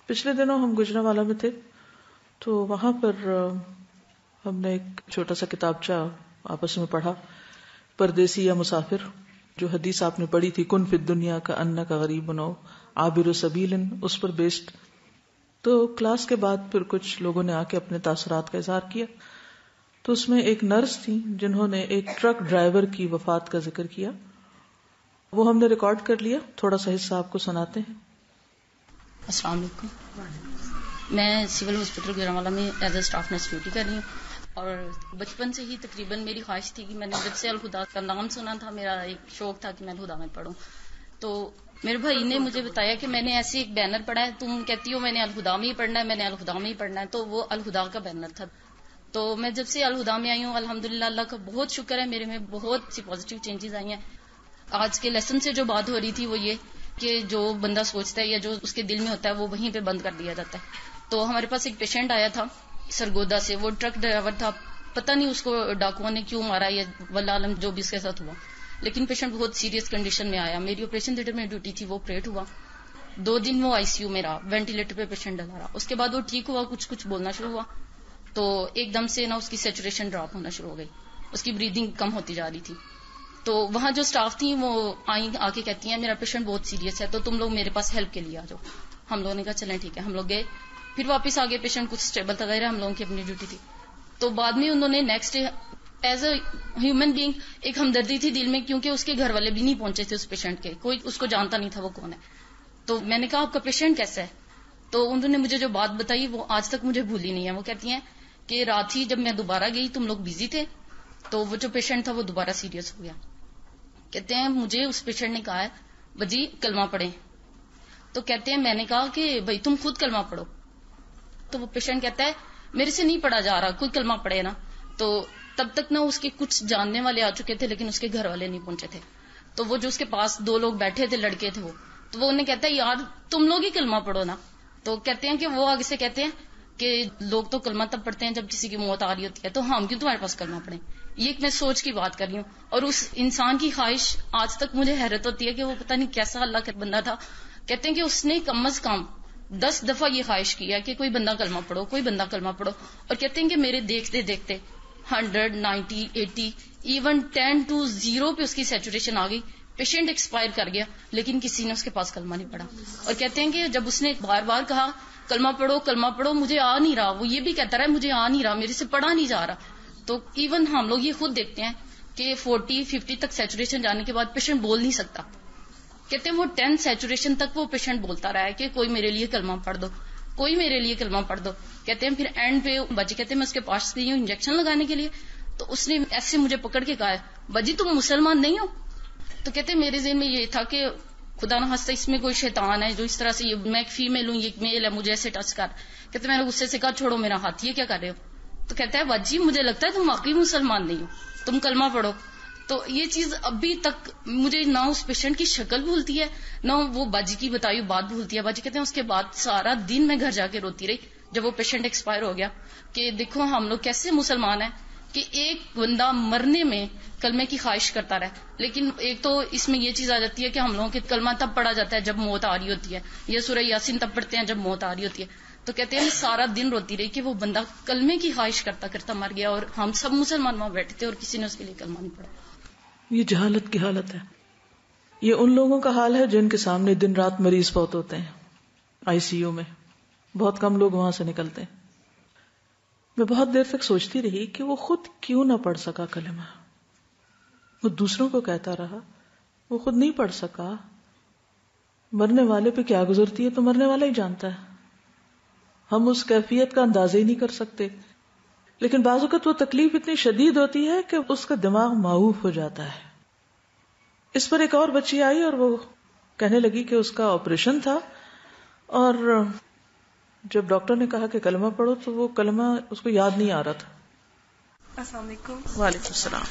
پچھلے دنوں ہم گجرانوالہ میں تھے تو وہاں پر ہم نے ایک چھوٹا سا کتابچہ آپس میں پڑھا، پردیسی یا مسافر، جو حدیث آپ نے پڑھی تھی، کن فی الدنیا کا انک غریب او عابر سبیل، اس پر بیسڈ. تو کلاس کے بعد پھر کچھ لوگوں نے آ کے اپنے تاثرات کا اظہار کیا. تو اس میں ایک نرس تھی جنہوں نے ایک ٹرک ڈرائیور کی وفات کا ذکر کیا. وہ ہم نے ریکارڈ کر لیا، تھوڑا سا حصہ آپ کو سناتے ہیں. السلام علیکم. میں سول ہاسپٹل گجرانوالہ میں as a staff nurse duty کر رہی ہوں، اور بچپن سے ہی تقریباً میری خواہش تھی کہ میں نے جب سے الہدا کا نام سنا تھا، میرا ایک شوق تھا کہ میں الہدا میں پڑھوں. تو میرے بھائی نے مجھے بتایا کہ میں نے ایسے ایک بینر پڑھا ہے، تم کہتی ہو میں نے الہدا میں ہی پڑھنا ہے، میں نے الہدا میں ہی پڑھنا ہے. تو وہ الہدا کا بینر تھا. تو میں جب سے الہدا میں آئی ہوں، الحمدللہ اللہ کا بہت شکر ہے، میرے میں بہت سی پازیٹیو چینجز آئی ہیں. آج کے لیسن سے جو بات ہو رہی تھی وہ یہ کہ جو بندہ سوچتا ہے یا جو اس کے دل میں ہوتا ہے وہ وہیں پہ بند کر دیا جاتا ہے. تو ہمارے پاس ایک پیشنٹ آیا تھا سرگودا سے، وہ ٹرک ڈرائیور تھا، پتہ نہیں اس کو ڈاکوؤں نے کیوں مارا یا واللہ عالم جو بھی اس کے ساتھ ہوا، لیکن پیشنٹ بہت سیریس کنڈیشن میں آیا. میری آپریشن تھیٹر میں ڈیوٹی تھی، وہ آپریٹ ہوا. 2 دن وہ ICU میں رہا، وینٹیلیٹر پہ پیشنٹ ڈلا رہا. اس کے بعد وہ ٹھیک ہوا، کچھ بولنا شروع ہوا، تو ایک دم سے اس کی سیچوریشن ڈراپ ہونا شروع ہو گئی، اس کی بریدنگ کم ہوتی جا رہی تھی. تو وہاں جو اسٹاف تھی وہ آ کے کہتی ہیں میرا پیشنٹ بہت سیریس ہے، تو تم لوگ میرے پاس ہیلپ کے لیے آ جاؤ. ہم لوگوں نے کہا چلیں ٹھیک ہے. ہم لوگ گئے، پھر واپس آگے، پیشنٹ کچھ اسٹیبل تھا، ظاہر ہے ہم لوگوں کی اپنی ڈیوٹی تھی. تو بعد میں انہوں نے next day as a human being ایک ہمدردی تھی دل میں، کیونکہ اس کے گھر والے بھی نہیں پہنچے تھے اس پیشنٹ کے، کوئی اس کو جانتا نہیں تھا وہ کون ہے. تو میں نے کہا آپ کا پیشنٹ کیسا ہے؟ تو انہوں نے مجھے جو بات بتائی وہ آج تک مجھے بھولی نہیں ہے. وہ کہتی ہیں کہ رات ہی جب میں دوبارہ گئی تم لوگ بزی تھے، تو وہ جو پیشنٹ تھا وہ دوبارہ سیریس ہو گیا. کہتے ہیں مجھے اس پیشنٹ نے کہا ہے بجی کلمہ پڑھیں. تو کہتے ہیں میں نے کہا کہ بھائی تم خود کلمہ پڑھو. تو وہ پیشنٹ کہتا ہے میرے سے نہیں پڑھا جا رہا، کوئی کلمہ پڑھے نا. تو تب تک اس کے کچھ جاننے والے آ چکے تھے، لیکن اس کے گھر والے نہیں پہنچے تھے. تو وہ جو اس کے پاس 2 لوگ بیٹھے تھے، لڑکے تھے وہ، تو وہ انہیں کہتا ہے یار تم لوگ ہی کلمہ پڑھو نا. تو کہتے ہیں کہ وہ آگے سے کہتے ہیں کہ لوگ تو کلمہ تب پڑھتے ہیں جب کسی کی موت آ رہی ہوتی ہے، تو ہم کیوں تمہارے پاس کلمہ پڑھیں. یہ ایک میں سوچ کی بات کر رہی ہوں، اور اس انسان کی خواہش آج تک مجھے حیرت ہوتی ہے کہ وہ پتہ نہیں کیسا اللہ کا بندہ تھا. کہتے ہیں کہ اس نے کم از کم 10 دفعہ یہ خواہش کیا کہ کوئی بندہ کلمہ پڑھو، کوئی بندہ کلمہ پڑھو. اور کہتے ہیں کہ میرے دیکھتے دیکھتے 100 90 80 ایون 10 to 0 پہ اس کی سیچوریشن آ گئی. پیشنٹ ایکسپائر کر گیا، لیکن کسی نے اس کے پاس کلمہ نہیں پڑھا. اور کہتے ہیں کہ جب اس نے بار بار کہا کلمہ پڑھو کلمہ پڑھو، مجھے آ نہیں رہا، وہ یہ بھی کہتا رہا مجھے آ نہیں رہا، میرے سے پڑھا نہیں جا رہا. تو ایون ہم لوگ یہ خود دیکھتے ہیں کہ 40 50 تک سیچوریشن جانے کے بعد پیشنٹ بول نہیں سکتا. کہتے ہیں وہ 10 سیچوریشن تک وہ پیشنٹ بولتا رہا ہے کہ کوئی میرے لیے کلمہ پڑھ دو، کوئی میرے لیے کلمہ پڑھ دو. کہتے ہیں پھر اینڈ پہ بجی کہتے ہیں میں اس کے پاس گئی ہوں انجیکشن لگانے کے لیے، تو اس نے ایسے مجھے پکڑ کے کہا ہے بجی تم مسلمان نہیں ہو. تو کہتے ہیں میرے ذہن میں یہ تھا کہ خدا نہ خواستہ اس میں کوئی شیطان ہے جو اس طرح سے، میں ایک فیمیل ہوں یہ ایک میل ہے، مجھے ایسے ٹچ کر. کہتے میں نے غصے سے کہا چھوڑو میرا ہاتھ، یہ کیا کر رہے ہو؟ تو کہتا ہے باجی مجھے لگتا ہے تم واقعی مسلمان نہیں ہو، تم کلمہ پڑھو. تو یہ چیز ابھی تک مجھے نہ اس پیشنٹ کی شکل بھولتی ہے، نہ وہ باجی کی بتائی بات بھولتی ہے. باجی کہتے ہیں اس کے بعد سارا دن میں گھر جا کے روتی رہی جب وہ پیشنٹ ایکسپائر ہو گیا کہ دیکھو ہم لوگ کیسے مسلمان ہیں کہ ایک بندہ مرنے میں کلمے کی خواہش کرتا رہے. لیکن ایک تو اس میں یہ چیز آ جاتی ہے کہ ہم لوگوں کے کلمہ تب پڑھا جاتا ہے جب موت آ رہی ہوتی ہے، یہ سورہ یاسین تب پڑھتے ہیں جب موت آ رہی ہوتی ہے. تو کہتے ہیں سارا دن روتی رہی کہ وہ بندہ کلمے کی خواہش کرتا کرتا مر گیا، اور ہم سب مسلمان وہاں بیٹھے تھے اور کسی نے اس کے لیے کلمہ نہیں پڑھا. یہ جہالت کی حالت ہے. یہ ان لوگوں کا حال ہے جن کے سامنے دن رات مریض بہت ہوتے ہیں ICU میں، بہت کم لوگ وہاں سے نکلتے ہیں. میں بہت دیر تک سوچتی رہی کہ وہ خود کیوں نہ پڑھ سکا کلمہ. وہ دوسروں کو کہتا رہا، وہ خود نہیں پڑھ سکا. مرنے والے پہ کیا گزرتی ہے تو مرنے والا ہی جانتا ہے، ہم اس کیفیت کا اندازہ ہی نہیں کر سکتے. لیکن بعض اوقات وہ تکلیف اتنی شدید ہوتی ہے کہ اس کا دماغ معوف ہو جاتا ہے. اس پر ایک اور بچی آئی اور وہ کہنے لگی کہ اس کا آپریشن تھا، اور جب ڈاکٹر نے کہا کہ کلمہ پڑھو تو وہ کلمہ اس کو یاد نہیں آ رہا تھا. السلام علیکم. وعلیکم السلام.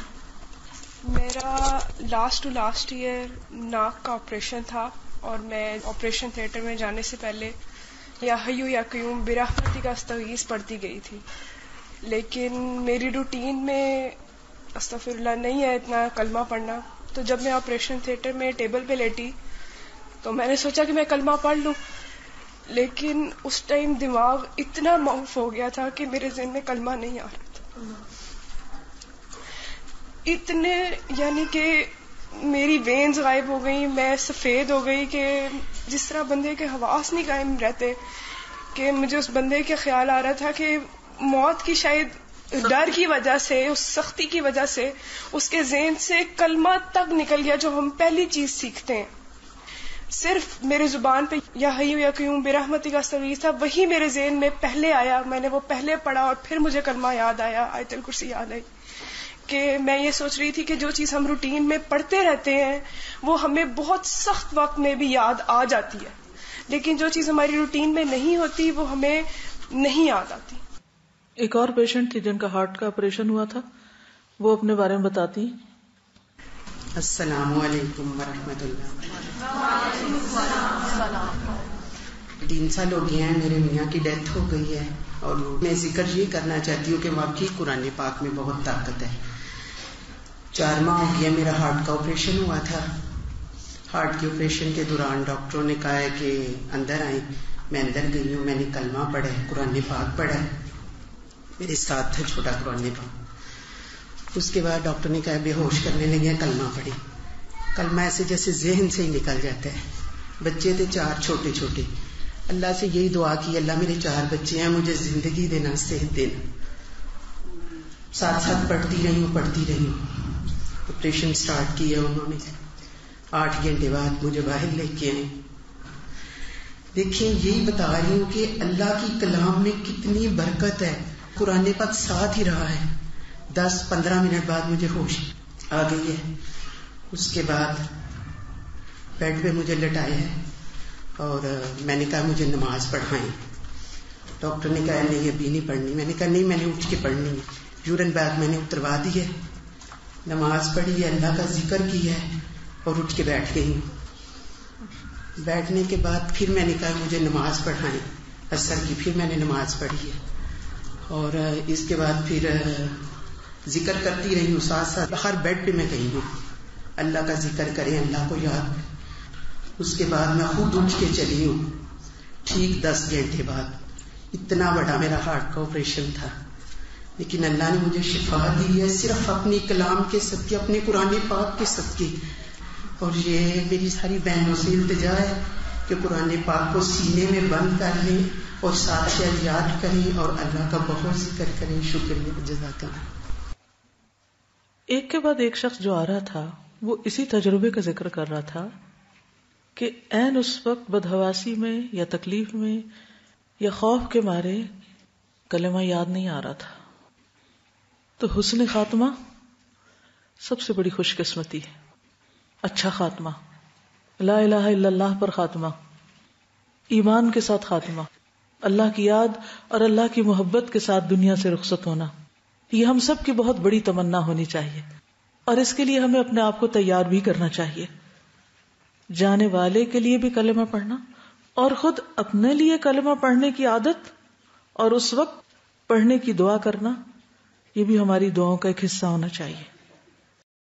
میرا لاسٹ ایئر ناک کا آپریشن تھا، اور میں آپریشن تھیٹر میں جانے سے پہلے یا حیو یا قیوم برحمتی کا استغیث پڑھتی گئی تھی. لیکن میری روٹین میں استغفر اللہ نہیں ہے اتنا کلمہ پڑھنا. تو جب میں آپریشن تھیٹر میں ٹیبل پہ لیٹی تو میں نے سوچا کہ میں کلمہ پڑھ لوں. لیکن اس ٹائم دماغ اتنا معاف ہو گیا تھا کہ میرے ذہن میں کلمہ نہیں آ رہا تھا. اتنے یعنی کہ میری وینز غائب ہو گئی، میں سفید ہو گئی کہ جس طرح بندے کے حواس نہیں قائم رہتے، کہ مجھے اس بندے کا خیال آ رہا تھا کہ موت کی شاید ڈر کی وجہ سے، اس سختی کی وجہ سے اس کے ذہن سے کلمہ تک نکل گیا جو ہم پہلی چیز سیکھتے ہیں. صرف میرے زبان پہ یا حی یا قیوم برحمتک استغیث تھا، وہی میرے ذہن میں پہلے آیا. میں نے وہ پہلے پڑھا اور پھر مجھے کلمہ یاد آیا، آیت الکرسی یاد آئی. کہ میں یہ سوچ رہی تھی کہ جو چیز ہم روٹین میں پڑھتے رہتے ہیں وہ ہمیں بہت سخت وقت میں بھی یاد آ جاتی ہے، لیکن جو چیز ہماری روٹین میں نہیں ہوتی وہ ہمیں نہیں یاد آتی. ایک اور پیشنٹ تھی جن کا ہارٹ کا آپریشن ہوا تھا، وہ اپنے بارے میں بتاتی ہیں. السلام علیکم ورحمۃ اللہ. 3 سال ہو گئے ہیں میرے میاں کی ڈیتھ ہو گئی ہے، اور میں ذکر یہ کرنا چاہتی ہوں کہ واقعی قرآن پاک میں بہت طاقت ہے. 4 ماہ ہو گیا میرا ہارٹ کا آپریشن ہوا تھا. ہارٹ کے آپریشن کے دوران ڈاکٹروں نے کہا ہے کہ اندر آئیں. میں اندر گئی ہوں، میں نے کلمہ پڑھا ہے، قرآن پاک پڑھا ہے، میرے ساتھ تھا چھوٹا قرآن پاک. اس کے بعد ڈاکٹر نے کہا بے ہوش کرنے لگے، کلمہ پڑھی. کلمہ ایسے جیسے ذہن سے ہی نکل جاتا ہے. بچے تھے 4 چھوٹے چھوٹے. اللہ سے یہی دعا کی، اللہ میرے 4 بچے ہیں، مجھے زندگی دینا، صحت دینا. ساتھ ساتھ پڑھتی رہی ہوں. آپریشن سٹارٹ کیا انہوں نے. 8 گھنٹے بعد مجھے باہر لے کے آئے. دیکھیں یہی بتا رہی ہوں کہ اللہ کی کلام میں کتنی برکت ہے. قرآن پاک ساتھ ہی رہا ہے. 10-15 منٹ بعد مجھے ہوش آ گئی ہے. اس کے بعد بیڈ پہ مجھے لٹایا ہے اور میں نے کہا مجھے نماز پڑھائیں. ڈاکٹر نے کہا نہیں ابھی نہیں پڑھنی. میں نے کہا نہیں، میں نے اٹھ کے پڑھنی ہے. یورین بیگ میں نے اتروا دی ہے، نماز پڑھی ہے، اللہ کا ذکر کیا ہے اور اٹھ کے بیٹھ گئی ہوں. بیٹھنے کے بعد پھر میں نے کہا مجھے نماز پڑھائیں عصر کی. پھر میں نے نماز پڑھی ہے اور اس کے بعد پھر ذکر کرتی رہی ہوں. ساتھ ساتھ ہر بیڈ پہ میں گئی ہوں اللہ کا ذکر کریں، اللہ کو یاد. اس کے بعد میں خود اٹھ کے چلی ہوں. ٹھیک 10 گھنٹے بعد اتنا بڑا میرا ہارٹ کا آپریشن تھا، لیکن اللہ نے مجھے شفا دی ہے صرف اپنی کلام کے صدقے، اپنے قرآن پاک کے صدقے. اور یہ میری ساری بہنوں سے التجا ہے کہ قرآن پاک کو سینے میں بند کر لیں اور ساتھ ساتھ یاد کریں اور اللہ کا بہت ذکر کریں. شکریہ، جزاک اللہ. ایک کے بعد ایک شخص جو آ رہا تھا وہ اسی تجربے کا ذکر کر رہا تھا کہ عین اس وقت بدحواسی میں یا تکلیف میں یا خوف کے مارے کلمہ یاد نہیں آ رہا تھا. تو حسن خاتمہ سب سے بڑی خوش قسمتی ہے. اچھا خاتمہ، لا الہ الا اللہ پر خاتمہ، ایمان کے ساتھ خاتمہ، اللہ کی یاد اور اللہ کی محبت کے ساتھ دنیا سے رخصت ہونا، یہ ہم سب کی بہت بڑی تمنا ہونی چاہیے. اور اس کے لیے ہمیں اپنے آپ کو تیار بھی کرنا چاہیے. جانے والے کے لیے بھی کلمہ پڑھنا اور خود اپنے لیے کلمہ پڑھنے کی عادت اور اس وقت پڑھنے کی دعا کرنا، یہ بھی ہماری دعاؤں کا ایک حصہ ہونا چاہیے.